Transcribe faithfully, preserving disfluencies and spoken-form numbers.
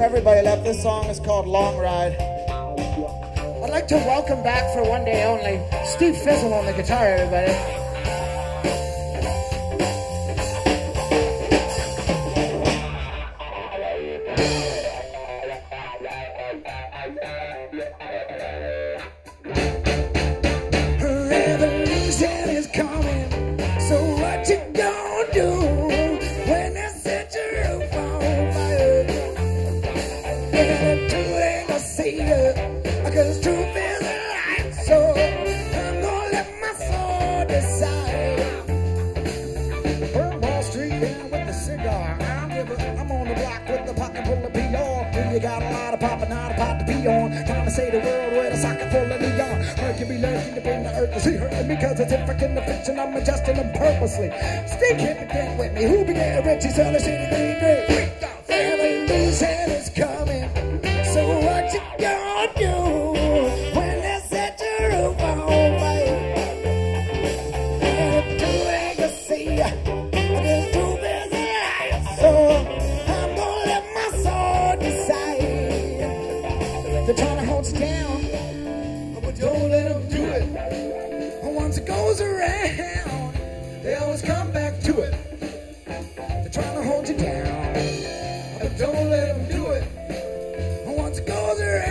everybody left. This song is called Long Ride. I'd like to welcome back for one day only Steve Fizzle on the guitar, everybody. Revolution is coming, so what you gonna do when they set your roof on fire? Yeah, the truth ain't gonna save you, cause truth is a lie. So I'm gonna let my soul decide. Burn Wall Street down with the cigar. I'm, with a, I'm on the block with the pocket full of P R. You got a lot of pop and not a pot to pee on. Trying to save the world with a socket full of neon. Mercury lurking to bring the earth to see hurting me, cause it's inflicting the fiction. I'm adjusting them purposely. Stick hit the deck with me. Who be getting rich? He's on the city green green. Revolution is coming. So what you gonna do when they set your roof on fire? And the truth ain't gonna see ya, the truth is a lie. So I'm gonna let my soul decide. They're trying to hold you down, but don't let them do it. And once it goes around, they always come back to it. They're trying to hold you down, but don't let them do it. And once it goes around,